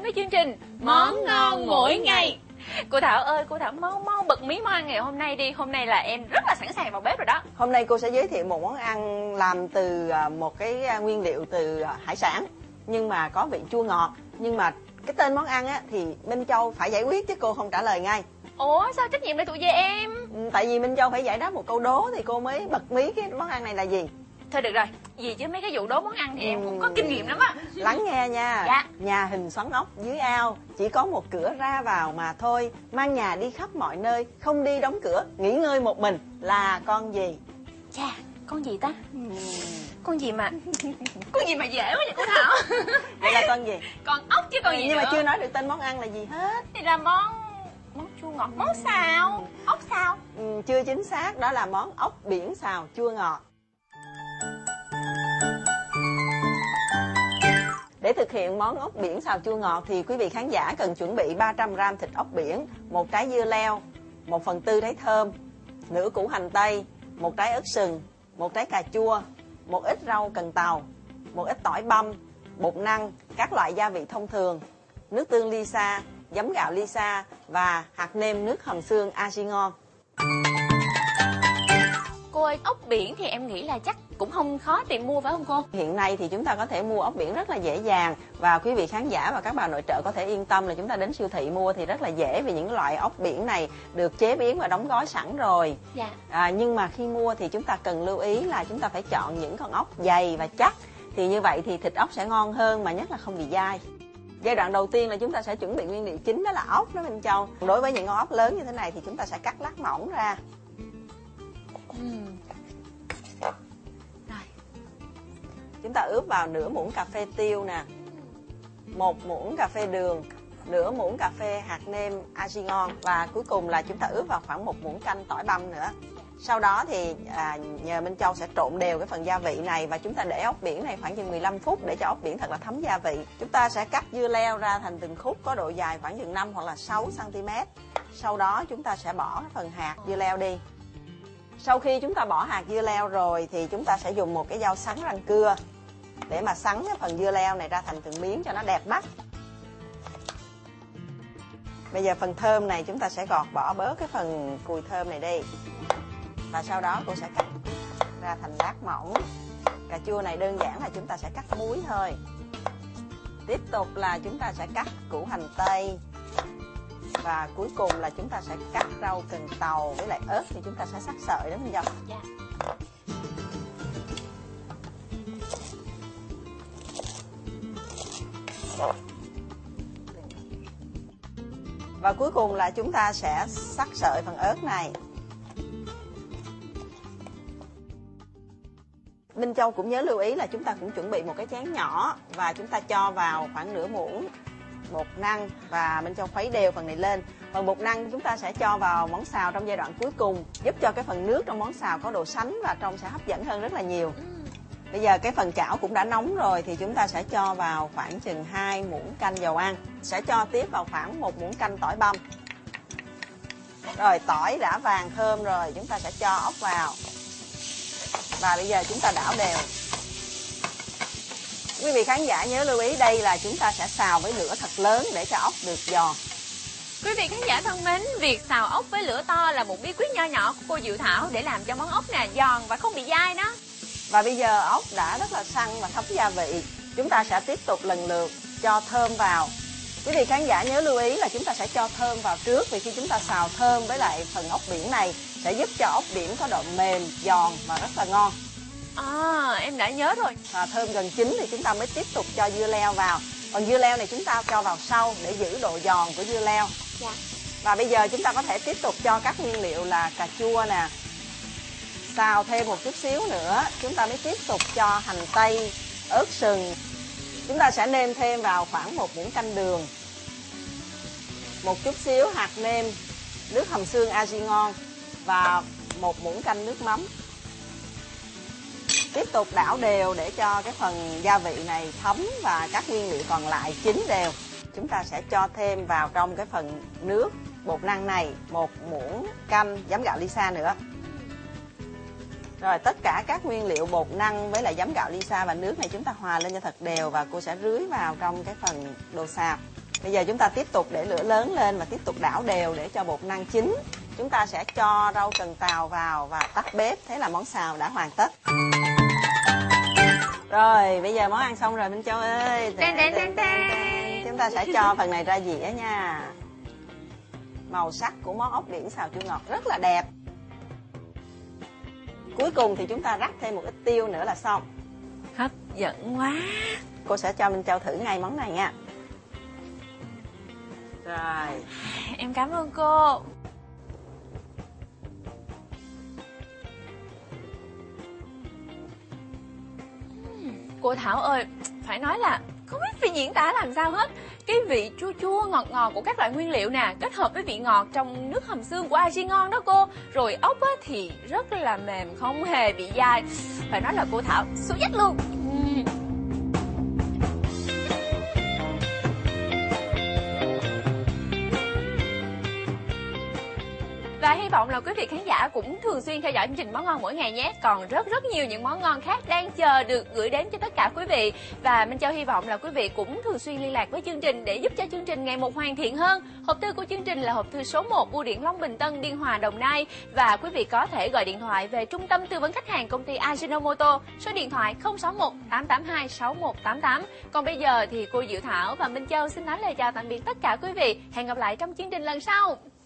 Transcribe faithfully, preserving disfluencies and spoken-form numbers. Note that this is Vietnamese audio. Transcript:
với chương trình Món Ngon Mỗi Ngày. Cô Thảo ơi, cô Thảo mau mau bật mí món ăn ngày hôm nay đi. Hôm nay là em rất là sẵn sàng vào bếp rồi đó. Hôm nay cô sẽ giới thiệu một món ăn làm từ một cái nguyên liệu từ hải sản, nhưng mà có vị chua ngọt. Nhưng mà cái tên món ăn á thì Minh Châu phải giải quyết chứ cô không trả lời ngay. Ủa sao trách nhiệm lại thuộc về em? Tại vì Minh Châu phải giải đáp một câu đố thì cô mới bật mí cái món ăn này là gì. Thôi được rồi, gì chứ mấy cái vụ đố món ăn thì em cũng có kinh nghiệm lắm á. Lắng nghe nha. Dạ. Nhà hình xoắn ốc dưới ao, chỉ có một cửa ra vào mà thôi. Mang nhà đi khắp mọi nơi, không đi đóng cửa, nghỉ ngơi một mình. Là con gì? Chà, con gì ta? uhm. Con gì mà con gì mà dễ quá vậy cô Thảo? Vậy là con gì? Con ốc chứ con gì. Nhưng nữa. mà chưa nói được tên món ăn là gì hết. Thì là món món chua ngọt, món xào, ốc xào. Ừ, chưa chính xác, đó là món ốc biển xào chua ngọt. Để thực hiện món ốc biển xào chua ngọt thì quý vị khán giả cần chuẩn bị ba trăm gam thịt ốc biển, một trái dưa leo, một phần tư trái thơm, nửa củ hành tây, một trái ớt sừng, một trái cà chua, một ít rau cần tàu, một ít tỏi băm, bột năng, các loại gia vị thông thường, nước tương Lisa, giấm gạo Lisa và hạt nêm nước hầm xương a xê ngon. Cô ơi, ốc biển thì em nghĩ là chắc cũng không khó tìm mua phải không cô? Hiện nay thì chúng ta có thể mua ốc biển rất là dễ dàng, và quý vị khán giả và các bà nội trợ có thể yên tâm là chúng ta đến siêu thị mua thì rất là dễ, vì những loại ốc biển này được chế biến và đóng gói sẵn rồi. Dạ. À, nhưng mà khi mua thì chúng ta cần lưu ý là chúng ta phải chọn những con ốc dày và chắc, thì như vậy thì thịt ốc sẽ ngon hơn, mà nhất là không bị dai. Giai đoạn đầu tiên là chúng ta sẽ chuẩn bị nguyên liệu chính, đó là ốc đó Minh Châu. Đối với những con ốc lớn như thế này thì chúng ta sẽ cắt lát mỏng ra. uhm. Chúng ta ướp vào nửa muỗng cà phê tiêu nè, một muỗng cà phê đường, nửa muỗng cà phê hạt nêm a xê ngon, và cuối cùng là chúng ta ướp vào khoảng một muỗng canh tỏi băm nữa. Sau đó thì à, nhờ Minh Châu sẽ trộn đều cái phần gia vị này, và chúng ta để ốc biển này khoảng chừng mười lăm phút để cho ốc biển thật là thấm gia vị. Chúng ta sẽ cắt dưa leo ra thành từng khúc có độ dài khoảng chừng năm hoặc là sáu xăng ti mét. Sau đó chúng ta sẽ bỏ cái phần hạt dưa leo đi. Sau khi chúng ta bỏ hạt dưa leo rồi thì chúng ta sẽ dùng một cái dao sắn rang cưa để mà sắn cái phần dưa leo này ra thành từng miếng cho nó đẹp mắt. Bây giờ phần thơm này chúng ta sẽ gọt bỏ bớt cái phần cùi thơm này đi. Và sau đó cô sẽ cắt ra thành lát mỏng. Cà chua này đơn giản là chúng ta sẽ cắt múi thôi. Tiếp tục là chúng ta sẽ cắt củ hành tây. Và cuối cùng là chúng ta sẽ cắt rau cần tàu với lại ớt thì chúng ta sẽ sắc sợi đó Minh Châu. Dạ. Và cuối cùng là chúng ta sẽ sắc sợi phần ớt này. Minh Châu cũng nhớ lưu ý là chúng ta cũng chuẩn bị một cái chén nhỏ, và chúng ta cho vào khoảng nửa muỗng bột năng, và Minh Châu khuấy đều phần này lên. Phần bột năng chúng ta sẽ cho vào món xào trong giai đoạn cuối cùng, giúp cho cái phần nước trong món xào có độ sánh và trông sẽ hấp dẫn hơn rất là nhiều. Bây giờ cái phần chảo cũng đã nóng rồi thì chúng ta sẽ cho vào khoảng chừng hai muỗng canh dầu ăn. Sẽ cho tiếp vào khoảng một muỗng canh tỏi băm. Rồi tỏi đã vàng thơm rồi, chúng ta sẽ cho ốc vào. Và bây giờ chúng ta đảo đều. Quý vị khán giả nhớ lưu ý đây là chúng ta sẽ xào với lửa thật lớn để cho ốc được giòn. Quý vị khán giả thân mến, việc xào ốc với lửa to là một bí quyết nho nhỏ của cô Diệu Thảo để làm cho món ốc nè giòn và không bị dai đó. Và bây giờ ốc đã rất là săn và thấm gia vị. Chúng ta sẽ tiếp tục lần lượt cho thơm vào. Quý vị khán giả nhớ lưu ý là chúng ta sẽ cho thơm vào trước, vì khi chúng ta xào thơm với lại phần ốc biển này sẽ giúp cho ốc biển có độ mềm, giòn và rất là ngon. À, em đã nhớ rồi. À, thơm gần chín thì chúng ta mới tiếp tục cho dưa leo vào. Còn dưa leo này chúng ta cho vào sau để giữ độ giòn của dưa leo. Dạ. Và bây giờ chúng ta có thể tiếp tục cho các nguyên liệu là cà chua nè. Xào thêm một chút xíu nữa, chúng ta mới tiếp tục cho hành tây, ớt sừng. Chúng ta sẽ nêm thêm vào khoảng một muỗng canh đường, một chút xíu hạt nêm, nước hầm xương a xê ngon và một muỗng canh nước mắm. Tiếp tục đảo đều để cho cái phần gia vị này thấm và các nguyên liệu còn lại chín đều. Chúng ta sẽ cho thêm vào trong cái phần nước bột năng này một muỗng canh giấm gạo Lisa nữa. Rồi tất cả các nguyên liệu bột năng với lại giấm gạo Lisa và nước này chúng ta hòa lên cho thật đều, và cô sẽ rưới vào trong cái phần đồ xào. Bây giờ chúng ta tiếp tục để lửa lớn lên và tiếp tục đảo đều để cho bột năng chín. Chúng ta sẽ cho rau cần tàu vào và tắt bếp. Thế là món xào đã hoàn tất. Rồi, bây giờ món ăn xong rồi Minh Châu ơi. Đen, đen, đen, đen. Chúng ta sẽ cho phần này ra dĩa nha. Màu sắc của món ốc biển xào chua ngọt rất là đẹp. Cuối cùng thì chúng ta rắc thêm một ít tiêu nữa là xong. Hấp dẫn quá. Cô sẽ cho Minh Châu thử ngay món này nha. Rồi. Em cảm ơn cô. Cô Thảo ơi, phải nói là không biết phải diễn tả làm sao hết. Cái vị chua chua ngọt ngọt của các loại nguyên liệu nè, kết hợp với vị ngọt trong nước hầm xương của Aji ngon đó cô. Rồi ốc á, thì rất là mềm, không hề bị dai. Phải nói là cô Thảo số dách luôn. Và hy vọng là quý vị khán giả cũng thường xuyên theo dõi chương trình Món Ngon Mỗi Ngày nhé. Còn rất rất nhiều những món ngon khác đang chờ được gửi đến cho tất cả quý vị. Và Minh Châu hy vọng là quý vị cũng thường xuyên liên lạc với chương trình để giúp cho chương trình ngày một hoàn thiện hơn. Hộp thư của chương trình là hộp thư số một, Bưu điện Long Bình Tân, Biên Hòa, Đồng Nai. Và quý vị có thể gọi điện thoại về trung tâm tư vấn khách hàng công ty Ajinomoto, số điện thoại không sáu một tám tám hai sáu một tám tám. Còn bây giờ thì cô Diệu Thảo và Minh Châu xin nói lời chào tạm biệt tất cả quý vị. Hẹn gặp lại trong chương trình lần sau.